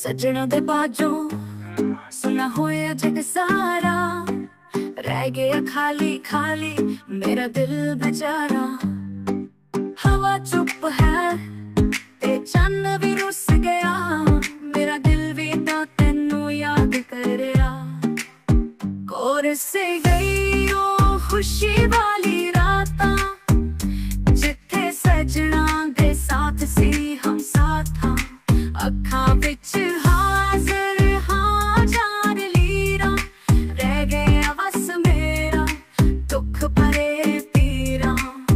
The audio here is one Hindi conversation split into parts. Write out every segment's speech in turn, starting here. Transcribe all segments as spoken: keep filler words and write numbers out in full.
सजना दे बाजों सुना होया जग सारा, रह गया खाली खाली मेरा दिल बेचारा। हवा चुप है ते चन्न भी रुस गया, मेरा दिल भी तो तेनू याद करया। कोर से गई ओ खुशी वाली रातां, जिथे सजना दे साथ सी हम साथ हां। अखां विच हाज़र हां जान लीरा, रह गया बस मेरा दुख भरे पीरा।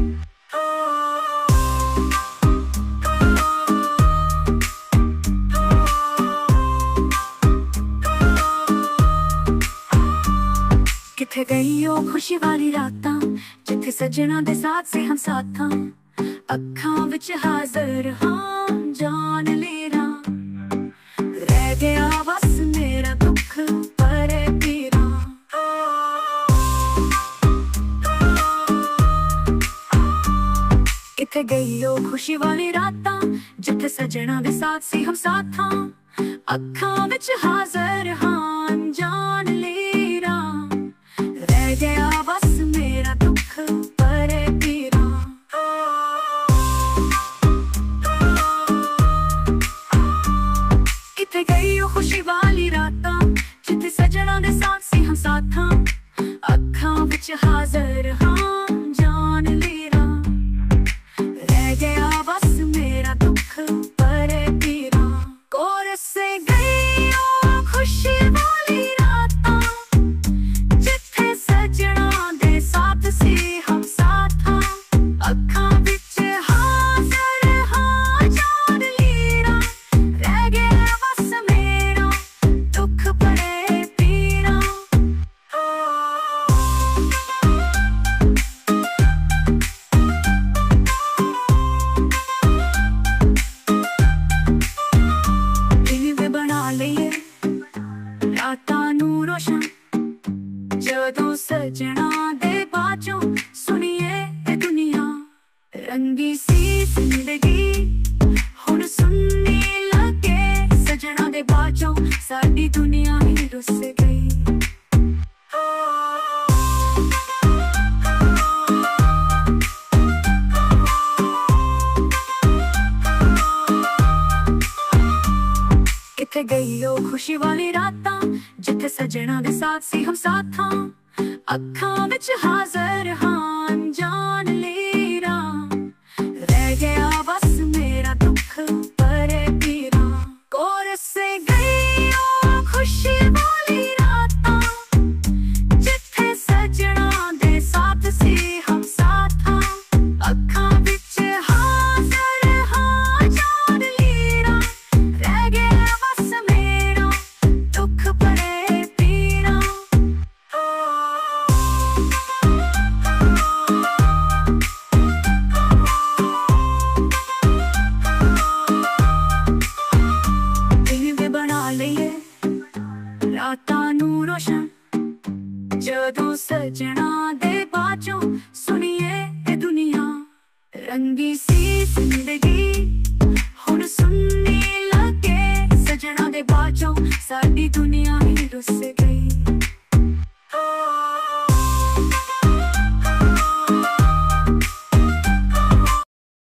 किथे गई ओ खुशी वाली रातां, जिथे सजना दे साथ से हम साथ हां। अखां विच हाज़र हां जान लीरा, रह गया बस मेरा दुख भरे पीरा। किथे गई ओ खुशी वाली रातां, जिथे सजना दे साथ से हम साथ हां। अखां विच हाज़र हां जान लीरा, रह गया बस मेरा दुख भरे पीरा। किथे गई ओ खुशी वाली रातां, जिथे सजना दे साथ से हम साथ हां। अखां विच हाज़र हां जान लीरा, रह गया बस मेरा दुख भरे पीरा। कोर से गई ओ खुशी वाली रातां, जिथे सजना दे साथ से हम साथ हां। अखां विच हाज़र हां जान लीरा, रह गया बस मेरा दुख भरे पीरा। दिन वे बना लईए रातां नू रोशन, जदों सजना दे बाजों सुनिए ए दुनिया। रंगी सी जिंदगी हुण सुनने लगे, सजना दे बाजों साडी दुनिया ही रुस गई। किथे गई ओ खुशी वाली रातां, जिथे सजना दे साथ से हम साथ हां। अखां विच हाज़र हां जान लीरा, रह गया बस मेरा दुख भरे पीरा। कोर से गई ओ खुशी वाली रातां, जिथे सजना दे साथ से हम साथ हां। अखां विच हाज़र हां जान लीरा, रह गया बस मेरा दुख भरे पीरा। दिन वे बना लईए रातां नू रोशन, जदों सजना दे बाजों सुनिए ए दुनिया। रंगी सी जिंदगी हुण सुनने लगे, सजना दे बाजों साडी दुनिया ही रुस गई।